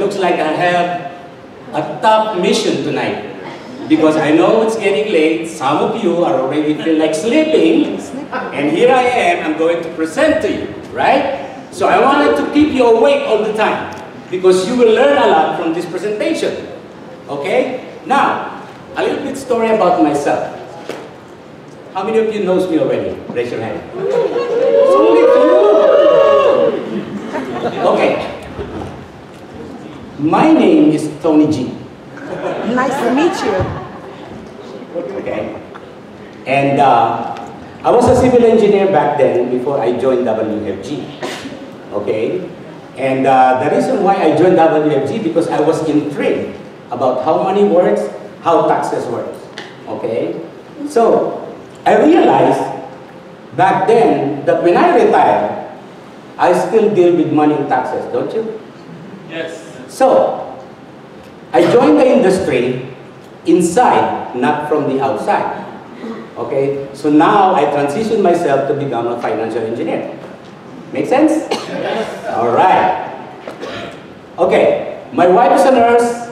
looks like I have a tough mission tonight. Because I know it's getting late, some of you are already feel like sleeping, and here I am, I'm going to present to you, right? So I wanted to keep you awake all the time, because you will learn a lot from this presentation, okay? Now, a little bit story about myself. How many of you knows me already? Raise your hand. Only few. Okay. My name is Tony G. Nice to meet you. Okay. And I was a civil engineer back then before I joined WFG. Okay. And the reason why I joined WFG because I was intrigued about how money works, how taxes work. Okay. So I realized back then that when I retire, I still deal with money and taxes, don't you? Yes. So I joined the industry inside, not from the outside. Okay? So now I transitioned myself to become a financial engineer. Make sense? Yes. All right. Okay. My wife is a nurse.